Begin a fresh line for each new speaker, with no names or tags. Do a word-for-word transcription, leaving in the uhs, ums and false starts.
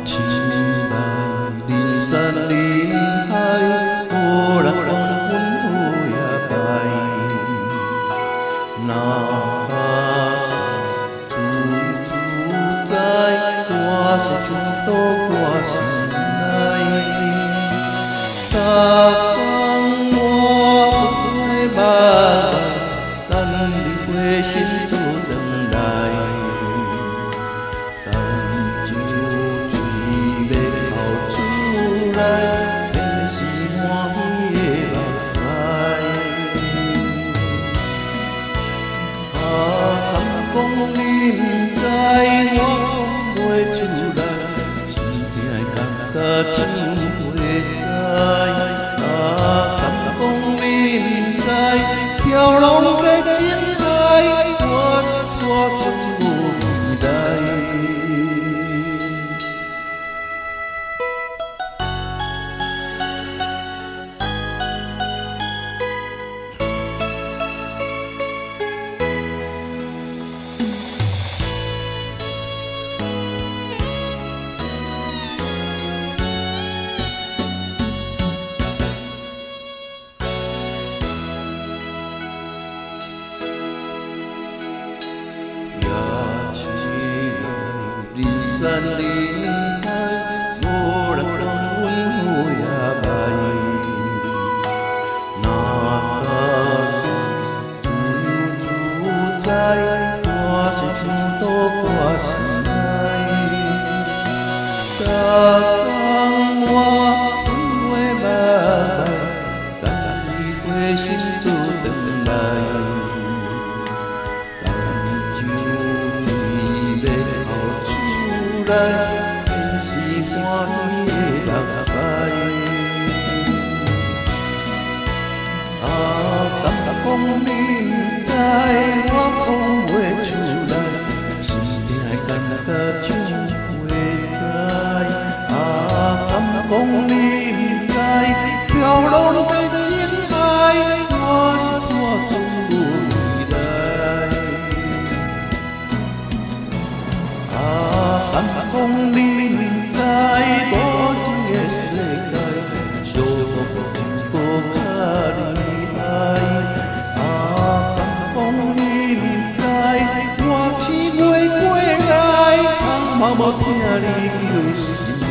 亲爱人山人海，无人讲阮好也歹。若假使自自在，我是像倒我心内。逐工我会目等你回心倒转来。 讲你不知，我讲袂出来，心痛的感觉真袂知。啊，敢讲你不知，飘浪的情海，我是我真无未来。 人山人海，无人讲阮好也歹。若假使自由自在，我是像倒我心内。逐工我分话目来，等你回心倒转来。 来，便是欢喜的目屎。啊，感觉讲你不知，我讲袂出来，心痛的感觉真袂知。啊，感觉讲你不知，飘浪的情海，我是我总无未来。啊。 讲你不知，无情的世界，伤痛真无较厉害。啊，讲你不知，我醒袂过来，空嘛无听你叫心。